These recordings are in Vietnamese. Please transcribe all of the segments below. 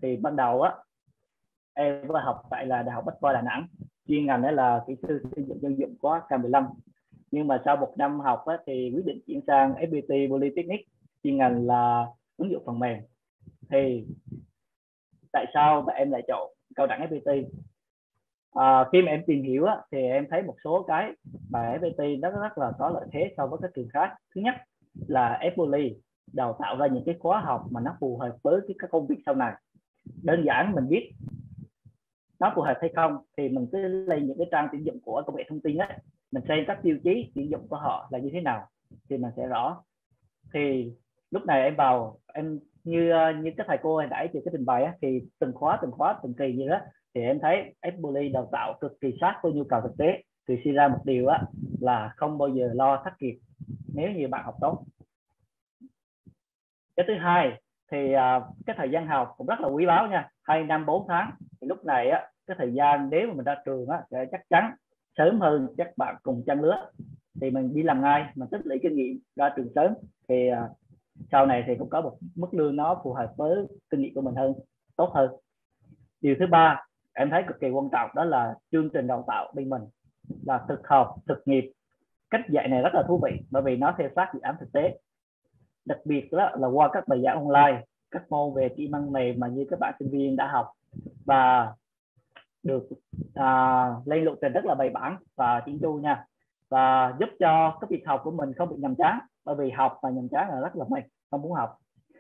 Thì ban đầu á em có học tại là Đại học Bách khoa Đà Nẵng, chuyên ngành đó là kỹ sư xây dựng dân dụng có K15. Nhưng mà sau 1 năm học á, thì quyết định chuyển sang FPT Polytechnic, chuyên ngành là ứng dụng phần mềm. Thì tại sao mà em lại chọn cao đẳng FPT? Khi mà em tìm hiểu á, thì em thấy một số cái mà FPT nó rất là có lợi thế so với các trường khác. Thứ nhất là FPT đào tạo ra những cái khóa học mà nó phù hợp với các công việc sau này. Đơn giản mình biết nó phù hợp hay không thì mình cứ lên những cái trang tuyển dụng của công nghệ thông tin á, mình xem các tiêu chí tuyển dụng của họ là như thế nào thì mình sẽ rõ. Thì lúc này em vào em như các thầy cô hồi nãy thì cái trình bày á, thì từng khóa từng kỳ như đó thì em thấy FPT đào tạo cực kỳ sát với nhu cầu thực tế, thì suy ra một điều á là không bao giờ lo thất nghiệp nếu như bạn học tốt. Cái thứ hai thì cái thời gian học cũng rất là quý báu nha, 2 năm 4 tháng. Thì lúc này á, cái thời gian nếu mà mình ra trường á sẽ chắc chắn sớm hơn các bạn cùng trang lứa, thì mình đi làm ngay, mình tích lũy kinh nghiệm ra trường sớm thì sau này thì cũng có một mức lương nó phù hợp với kinh nghiệm của mình hơn, tốt hơn. Điều thứ ba em thấy cực kỳ quan trọng đó là chương trình đào tạo bên mình là thực học thực nghiệp. Cách dạy này rất là thú vị bởi vì nó theo sát dự án thực tế, đặc biệt đó là qua các bài giảng online, các môn về kỹ năng mềm mà như các bạn sinh viên đã học, và được lên lộ trình rất là bài bản và chỉnh chu nha, và giúp cho cái việc học của mình không bị nhàm chán, bởi vì học và nhàm chán là rất là mệt, không muốn học.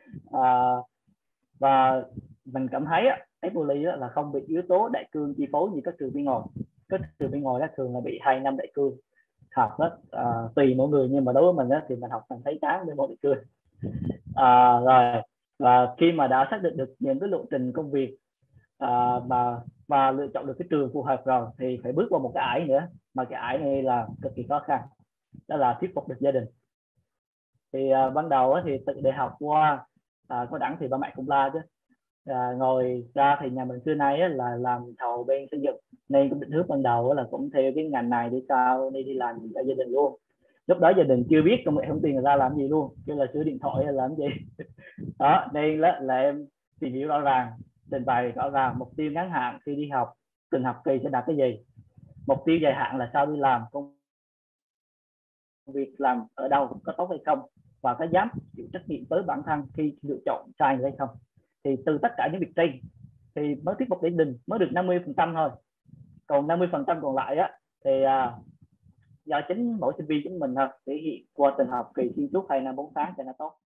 Và mình cảm thấy FPT là không bị yếu tố đại cương chi phối như các trường bên ngoài. Các trường bên ngoài thường là bị 2 năm đại cương học đó, tùy mỗi người, nhưng mà đối với mình thì mình học mình thấy chán với môn đại cương. Rồi, và khi mà đã xác định được những cái lộ trình công việc và lựa chọn được cái trường phù hợp rồi thì phải bước vào một cái ải nữa, mà cái ải này là cực kỳ khó khăn, đó là thuyết phục được gia đình. Thì ban đầu thì tự để học qua có đẳng thì ba mẹ cũng la chứ. Ngồi ra thì nhà mình xưa nay là làm thầu bên xây dựng, nên cũng định hướng ban đầu là cũng theo cái ngành này đi sao đi làm cho gia đình luôn. Lúc đó gia đình chưa biết công nghệ thông tin là ra làm gì luôn, chứ là sửa điện thoại hay làm gì. Đó nên là em tìm hiểu rõ ràng, trình bày rõ ràng mục tiêu ngắn hạn khi đi học từng học kỳ sẽ đạt cái gì, mục tiêu dài hạn là sao đi làm, công việc làm ở đâu có tốt hay không, và có dám chịu trách nhiệm với bản thân khi lựa chọn sai hay không. Thì từ tất cả những việc trên thì mới thuyết phục gia đình mới được 50% thôi, còn 50% còn lại thì do chính mỗi sinh viên chúng mình thể hiện qua từng học kỳ xuyên suốt 2 năm 4 tháng cho nó tốt.